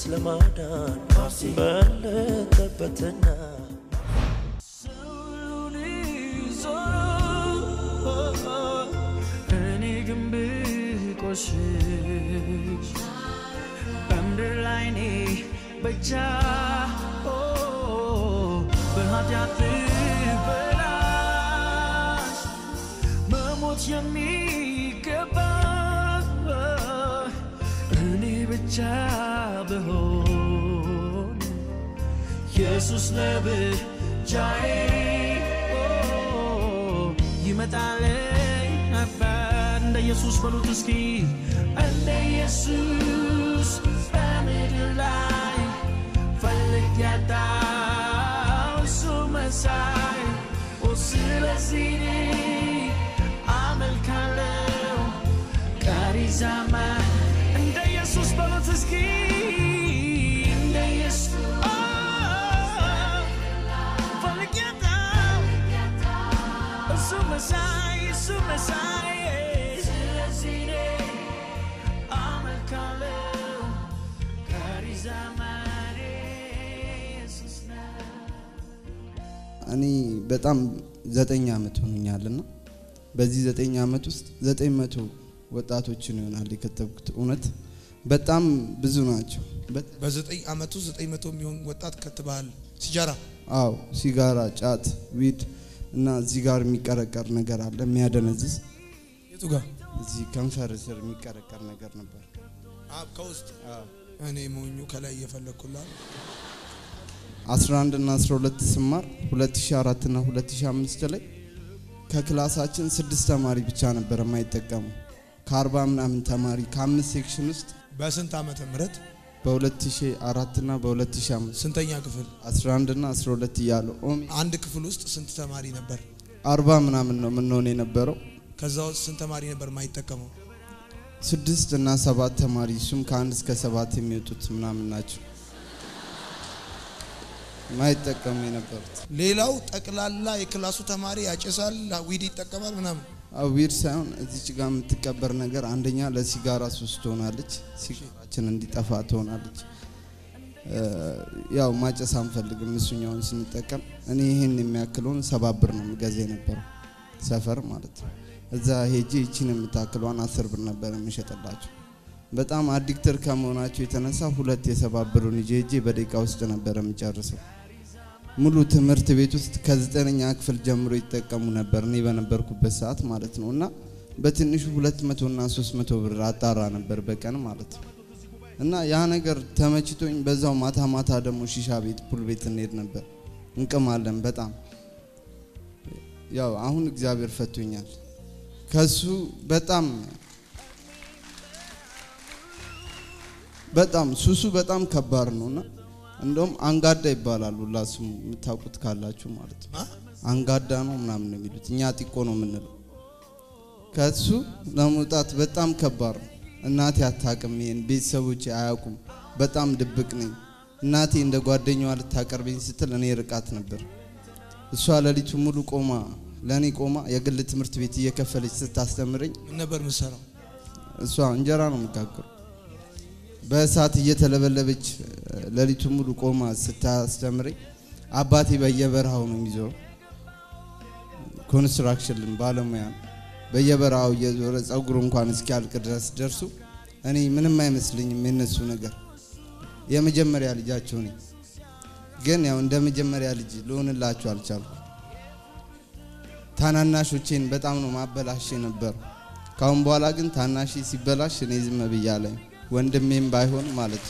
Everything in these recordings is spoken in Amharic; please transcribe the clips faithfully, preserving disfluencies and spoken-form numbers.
ለማዳን በለጠበትና እኔ ግን ብቆሽሽ በምድር ላይ እኔ ብቻ በኃጢአት ብላሽ መሞት የሚገባ እኔ ብቻ ብሆን ኢየሱስ ለብቻዬ ይመጣልኝ ነበር እንደ ኢየሱስ በሉት እስኪ እንደ ኢየሱስ በምድር ላይ ፈልጌ ያጣሁ እሱ መሳይ ስለዚህ አመልካለሁ ቀሪ ዘመን እንደ ኢየሱስ በሉት እስኪ እንደ ኢየሱስ ፈልጌ ያጣሁ እሱ መሳይ እሱ መሳይ ስለዚህ አመልካለሁ ቀሪ ዘመን ኢየሱስ ነው እኔ በጣም ዘጠኝ አመት ሆኖኛልና በዚህ ዘጠኝ አመት ውስጥ ዘጠኝ መቶ ወጣቶችን ይሆናል የከተብኩት እውነት በጣም ብዙ ናቸው በዘጠኝ አመት ውስጥ ዘጠኝ መቶ የሚሆን ወጣት ከተባል ሲጋራ አው ሲጋራ ጫት ዊድ እና እዚህ ጋር የሚቀረቀር ነገር አለ የሚያደነዝዝ የቱ ጋር እዚህ ከንፈር ስር የሚቀረቀር ነገር ነበር አብ ከውስጥ እኔ ሞኙ ከላይ እየፈለኩላል አስራ አንድ እና አስራ ሁለት ስማር ሁለት ሺህ አራት እና ሁለት ሺህ አምስት ላይ ከክላሳችን ስድስት ተማሪ ብቻ ነበር የማይጠቀሙ ከአርባ ምናምን ተማሪ ከአምስት ሴክሽን ውስጥ በስንት ዓመተ ምህረት በ2004 እና በ2005 ስንተኛ ክፍል አስራ አንድ እና አስራ ሁለት ያለው ኦሚ አንድ ክፍል ውስጥ ስንት ተማሪ ነበር አርባ ምናምን ነው ምን ሆነ የነበረው ከዛው ስንት ተማሪ ነበር ማይጠቀመው ስድስት እና ሰባት ተማሪ ሱም ከአንድ እስከ ሰባት የሚወጡት ምናምን ናቸው ማይጠቀሙ የነበሩት ሌላው ጠቅላላ የክላሱ ተማሪ ያጨሳል ዊድ ይጠቀማል ምናምን አዊር ሳይሆን እዚች ጋር የምትቀበር ነገር አንደኛ ለሲጋራ ሱስ ትሆናለች ሲጋራችን እንዲጠፋ ትሆናለች ያው ማጨስ አንፈልግም እሱኛውን ስንጠቀም እኔ ይሄን የሚያክለውን ሰባብር ነው ምገዜ ነበር ሰፈር ማለት ነው እዛ ሄጄ እቺን የምታክለዋን አስር ብር ነበር የምሸጥላቸው በጣም አዲክተር ከመሆናቸው የተነሳ ሁለት የሰባብሩን ጄጄ በደቂቃ ውስጥ ነበር የምጨርሰው ሙሉ ትምህርት ቤት ውስጥ ከዘጠነኛ ክፍል ጀምሮ ይተቀሙ ነበር እኔ በነበርኩበት ሰዓት ማለት ነውና በትንሹ ሁለት መቶ እና ሶስት መቶ ብር አጣራ ነበር በቀን ማለት ነው እና ያ ነገር ተመችቶኝ በዛው ማታ ማታ ደግሞ ሺሻ ቤት ፑል ቤት እንሄድ ነበር እንቀማለን በጣም ያው አሁን እግዚአብሔር ፈቶኛል ከሱ በጣም በጣም ሱሱ በጣም ከባድ ነውና እንደውም አንጋዳ ይባላል ሁላስሙ የምታውቁት ካላችሁ ማለት ነው አንጋዳ ነው ምናምን ነው የሚሉት እኛ ጢቆ ነው የምንለው ከሱ ለመውጣት በጣም ከባድ ነው እናቴ አታውቅም ይሄን ቤተሰቦቼ አያውቁም በጣም ድብቅ ነኝ እናቴ እንደ ጓደኛዋ ልታቀርበኝ ስትል እኔ ርቃት ነበር እሷ ለሊቱ ሙሉ ቆማ ለኔ ቆማ የግል ትምህርት ቤት እየከፈለች ስታስተምረኝ ምን ነበር መሰራው እሷ እንጀራ ነው የምጋግረው በእሳት እየተለበለበች ለሊቱ ሙሉ ቆማ ስታስተምረኝ አባቴ በየበረሃው ነው የሚዞር ኮንስትራክሽን ባለሙያ በየበረሃው እየዞረ ጸጉሩ እንኳን እስኪያልቅ ድረስ ደርሱ እኔ ምንም አይመስልኝም የነሱ ነገር የመጀመሪያ ልጃቸው ነኝ ግን ያው እንደ መጀመሪያ ልጅ ልሆንላችሁ አልቻልኩ ታናናሾቼን በጣም ነው ማበላሽ ነበር ካሁን በኋላ ግን ታናሺ ሲበላሽ እኔ ዝም ብያለሁ ወንድሜም ባይሆን ማለት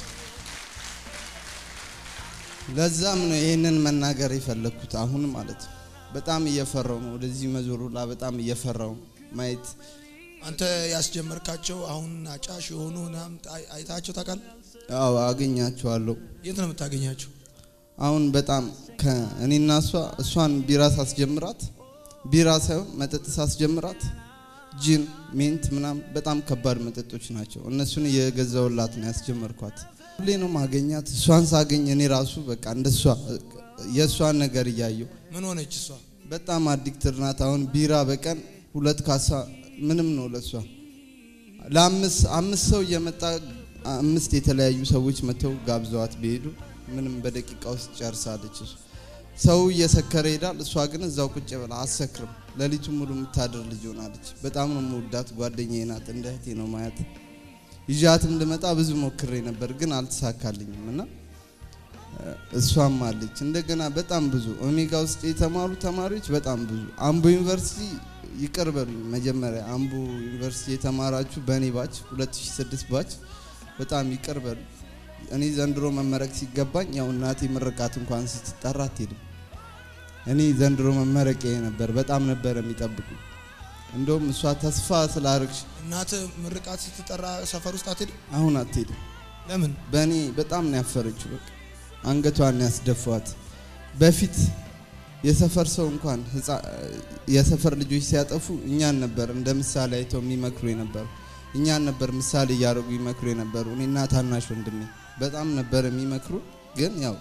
ለዛም ነው ይሄንን መናገር የፈለኩት አሁን ማለት በጣም እየፈራው ነው ወደዚህ መዞሩላ በጣም እየፈራው ማይት አንተ ያስጀመርካቸው አሁን አጫሽ ሆኖናም አይታቸው ታውቃል አዎ አገኛቸዋለሁ የት ነው የምታገኛቸው አሁን በጣም ከእኔና እሷ እሷን ቢራስ አስጀምራት ቢራ ሳይሆን መጠጥ አስጀምራት ጂን ሜንት ምናም በጣም ከባድ መጠጦች ናቸው እነሱን የገዛውላት ነው ያስጀመርኳት ሁሌ ነው ማገኛት እሷን ሳገኝ እኔ ራሱ በቃ እንደሷ የሷን ነገር ያያየው ምን ሆነች እሷ በጣም አዲክትር ናት አሁን ቢራ በቀን ሁለት ካሳ ምንም ነው ለሷ ለአምስት አምስት ሰው እየመጣ አምስት የተለያዩ ሰዎች መተው ጋብዘዋት ቢሄዱ ምንም በደቂቃ ውስጥ ጨርሳለች። ሰው እየሰከረ ይሄዳል፣ እሷ ግን እዛው ቁጭ ብላ አሰክርም ለሊቱ ሙሉ የምታድር ልጅ ሆናለች። በጣም ነው የምወዳት፣ ጓደኛዬ ናት፣ እንደ እህቴ ነው ማያት። ይዣትም ልመጣ ብዙ ሞክሬ ነበር ግን አልተሳካልኝም እና እሷም አለች። እንደገና በጣም ብዙ ኦሜጋ ውስጥ የተማሩ ተማሪዎች በጣም ብዙ አምቦ ዩኒቨርሲቲ ይቀርበሉኝ መጀመሪያ አምቦ ዩኒቨርሲቲ የተማራችሁ በኔ ባች ሁለት ሺህ ስድስት ባች በጣም ይቀርበሉ። እኔ ዘንድሮ መመረቅ ሲገባኝ ያው እናቴ ምርቃት እንኳን ስትጠራ አትሄድም። እኔ ዘንድሮ መመረቄ ነበር፣ በጣም ነበር የሚጠብቁ። እንደውም እሷ ተስፋ ስላርክሽ እናት ምርቃት ስትጠራ ሰፈር ውስጥ አትሄድም? አሁን አትሄድም። ለምን? በእኔ በጣም ነው ያፈረችው። በቃ አንገቷን ያስደፋት። በፊት የሰፈር ሰው እንኳን የሰፈር ልጆች ሲያጠፉ እኛን ነበር እንደ ምሳሌ አይተው የሚመክሩ የነበሩ፣ እኛን ነበር ምሳሌ ያረጉ ይመክሩ የነበሩ። እኔና ታናሽ ወንድሜ በጣም ነበር የሚመክሩ። ግን ያው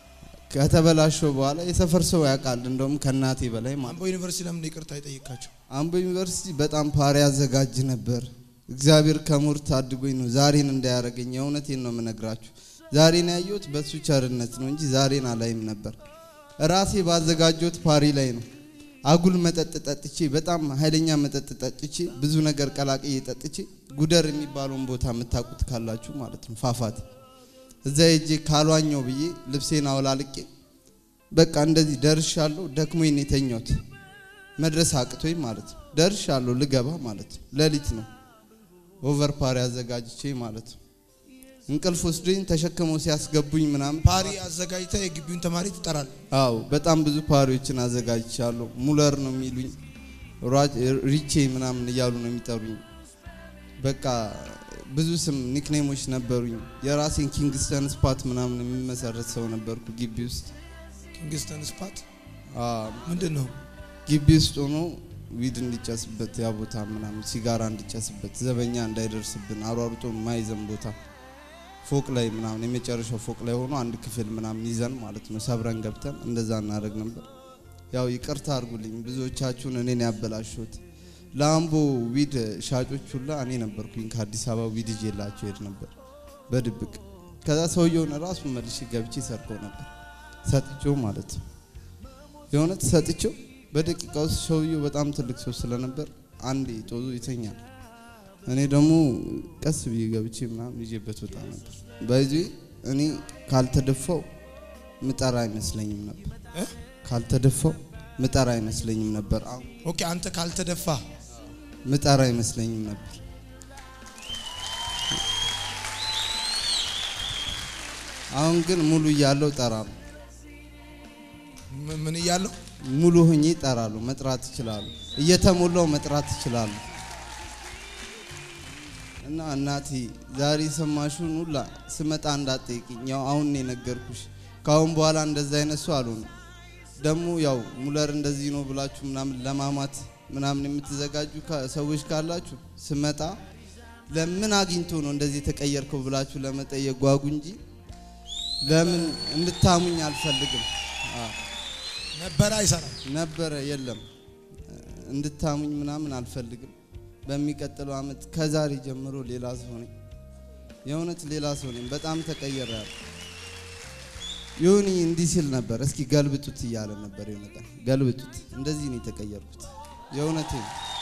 ከተበላሸው በኋላ የሰፈር ሰው ያውቃል እንደውም ከናቴ በላይ ማለት። አምቦ ዩኒቨርሲቲ ለምን ይቅርታ አይጠይቃቸው? አምቦ ዩኒቨርሲቲ በጣም ፓሪ ያዘጋጅ ነበር። እግዚአብሔር ከሞት ታድጎኝ ነው ዛሬን እንዳያረገኝ። የእውነቴን ነው የምነግራችሁ። ዛሬን ያየሁት በሱ ቸርነት ነው እንጂ ዛሬን አላይም ነበር። ራሴ ባዘጋጀሁት ፓሪ ላይ ነው አጉል መጠጥ ጠጥቼ፣ በጣም ኃይለኛ መጠጥ ጠጥቼ፣ ብዙ ነገር ቀላቅዬ ጠጥቼ፣ ጉደር የሚባለውን ቦታ የምታውቁት ካላችሁ ማለት ነው ፋፋት፣ እዛ ሄጄ ካልዋኘው ብዬ ልብሴን አውላልቄ በቃ እንደዚህ ደርሻለሁ። ደክሞኝ ነው የተኛሁት መድረስ አቅቶኝ ማለት ነው። ደርሻለሁ ልገባ ማለት ነው። ሌሊት ነው ኦቨር ፓሪ አዘጋጅቼ ማለት ነው። እንቅልፍ ወስዶኝ ተሸክመው ሲያስገቡኝ ምናምን ፓሪ አዘጋጅተ የግቢውን ተማሪ ትጠራል? አዎ በጣም ብዙ ፓሪዎችን አዘጋጅቻለሁ። ሙለር ነው የሚሉኝ፣ ሪቼ ምናምን እያሉ ነው የሚጠሩኝ። በቃ ብዙ ስም ኒክኔሞች ነበሩኝ። የራሴን ኪንግስተን ስፓት ምናምን የሚመሰረት ሰው ነበርኩ ግቢ ውስጥ። ኪንግስተን ስፓት አዎ ምንድነው? ግቢ ውስጥ ሆኖ ዊድ እንዲጨስበት ያ ቦታ ምናምን ሲጋራ እንዲጨስበት ዘበኛ እንዳይደርስብን አሯሩጦ ማይዘን ቦታ ፎቅ ላይ ምናምን የመጨረሻው ፎቅ ላይ ሆኖ አንድ ክፍል ምናምን ይዘን ማለት ነው ሰብረን ገብተን እንደዛ እናደርግ ነበር። ያው ይቅርታ አድርጉልኝ ብዙዎቻችሁን እኔን ያበላሽሁት። ላምቦ ዊድ ሻጮች ሁላ እኔ ነበርኩኝ። ከአዲስ አበባ ዊድ ይዤላቸው ሄድ ነበር በድብቅ። ከዛ ሰውየውን ራሱ መልሼ ገብቼ ሰርቆ ነበር ሰጥቼው ማለት ነው። የሆነ ሰጥቼው በደቂቃ ውስጥ ሰውየው በጣም ትልቅ ሰው ስለነበር አንዴ ጦዙ ይተኛል። እኔ ደግሞ ቀስ ብዬ ገብቼ ምናምን ይዤበት ወጣ ነበር። በዚህ እኔ ካልተደፋው ምጠራ አይመስለኝም ነበር እ ካልተደፋው ምጠራ አይመስለኝም ነበር። ኦኬ አንተ ካልተደፋ ምጠራ አይመስለኝም ነበር። አሁን ግን ሙሉ እያለው ጠራለሁ። ምን እያለው? ሙሉ ሆኜ ጠራለሁ። መጥራት ይችላል፣ እየተሞላው መጥራት ይችላል። እና እናቴ ዛሬ ሰማሽውን ሁላ ስመጣ እንዳትጠይቂኝ። ያው አሁን ነው ነገርኩሽ። ካሁን በኋላ እንደዛ አይነት ሰው አልሆነ። ደግሞ ያው ሙለር እንደዚህ ነው ብላችሁ ምናምን ለማማት ምናምን የምትዘጋጁ ሰዎች ካላችሁ ስመጣ ለምን አግኝቶ ነው እንደዚህ ተቀየርከው ብላችሁ ለመጠየቅ ጓጉ እንጂ ለምን እንድታሙኝ አልፈልግም። አዎ ነበር አይሰራ ነበር የለም እንድታሙኝ ምናምን አልፈልግም። በሚቀጥለው አመት ከዛሬ ጀምሮ ሌላ ሰው ነኝ። የእውነት ሌላ ሰው ነኝ። በጣም ተቀየራለሁ። ዮኒ እንዲህ ሲል ነበር፣ እስኪ ገልብጡት እያለ ነበር። የሆነታ ገልብጡት እንደዚህ ነው የተቀየርኩት። የእውነቴ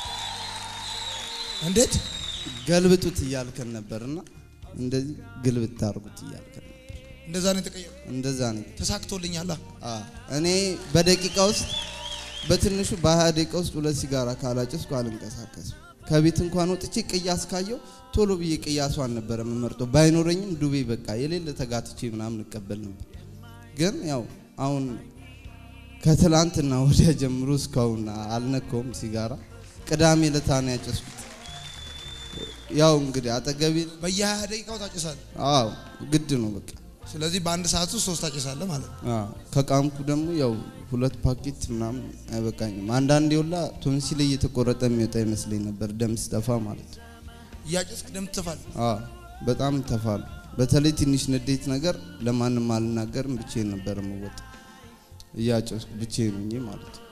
እንዴት ገልብጡት እያልከን ነበርና እንደዚህ ግልብጥ አድርጉት እያልከን ነበር። እንደዛ ነው የተቀየርኩት። እንደዛ ነው ተሳክቶልኛል። አዎ እኔ በደቂቃ ውስጥ በትንሹ በሃያ ደቂቃ ውስጥ ሁለት ሲጋራ ካላጨስኩ አልንቀሳቀስም። ከቤት እንኳን ወጥቼ ቅያስ ካየው ቶሎ ብዬ ቅያሷን ነበር የምመርጠው። ባይኖረኝም ዱቤ በቃ የሌለ ተጋትቼ ምናምን እቀበል ነበር። ግን ያው አሁን ከትላንትና ወዲያ ጀምሮ እስካሁን አልነካውም ሲጋራ። ቅዳሜ ለታ ነው ያጨስኩት። ያው እንግዲህ አጠገቤ በየ20 ደቂቃው ታጨሳለህ? አዎ ግድ ነው በቃ። ስለዚህ በአንድ ሰዓት ውስጥ ሶስት ታጨሳለህ ማለት ነው። አዎ ከቃምኩ ደግሞ ያው ሁለት ፓኬት ምናምን አይበቃኝም። አንዳንዴ ሁላ ቶንሲል እየተቆረጠ የሚወጣ ይመስለኝ ነበር ደም ስጠፋ ማለት ነው። እያጨስክ ደም ትተፋል? አዎ በጣም ተፋል። በተለይ ትንሽ ንዴት ነገር ለማንም አልናገርም፣ ብቻዬን ነበር የምወጣው እያጨስኩ ብቻዬን ነኝ ማለት ነው።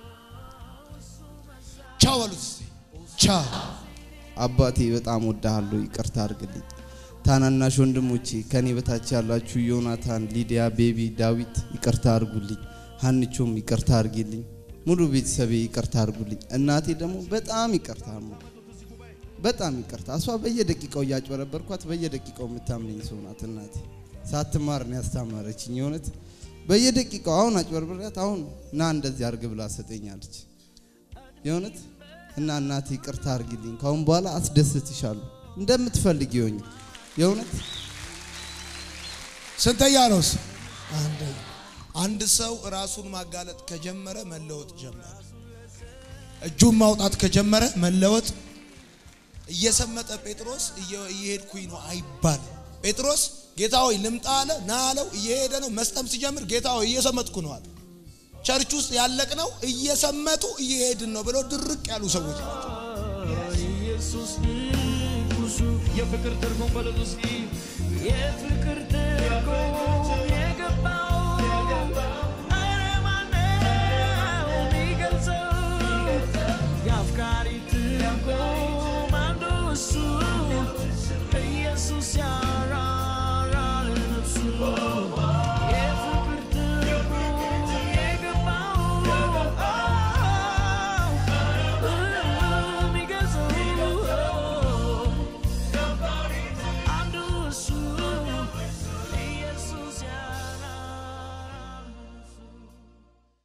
ቻው በሉት እስቲ ቻው። አባቴ በጣም ወዳሃለሁ፣ ይቅርታ አድርግልኝ። ታናናሽ ወንድሞቼ ከኔ በታች ያላችሁ ዮናታን ሊዲያ ቤቢ ዳዊት ይቅርታ አድርጉልኝ ሀንቾም ይቅርታ አድርጊልኝ ሙሉ ቤተሰቤ ይቅርታ አድርጉልኝ እናቴ ደግሞ በጣም ይቅርታ በጣም ይቅርታ አሷ በየደቂቃው ያጭበረበርኳት በየደቂቃው የምታምነኝ ሰው ናት እናቴ ሳትማር ነው ያስተማረችኝ የሆነት በየደቂቃው አሁን አጭበርበርያት አሁን ና እንደዚህ አርግ ብላ ሰጠኛለች የሆነት እና እናቴ ይቅርታ አድርጊልኝ ካሁን በኋላ አስደስትሻለሁ እንደምትፈልጊ ይሆኝ የሆነት ስንተኛ ነውስ አንድ አንድ ሰው ራሱን ማጋለጥ ከጀመረ መለወጥ ጀመረ እጁን ማውጣት ከጀመረ መለወጥ እየሰመጠ ጴጥሮስ እየሄድኩኝ ነው አይባል ጴጥሮስ ጌታ ሆይ ልምጣ አለ ና አለው እየሄደ ነው መስጠም ሲጀምር ጌታ ሆይ እየሰመጥኩ ነው አለ ቸርች ውስጥ ያለቅነው እየሰመጡ እየሄድን ነው ብለው ድርቅ ያሉ ሰዎች ናቸው ኢየሱስ ንጉሱ የፍቅር ትርጉም በለዱስ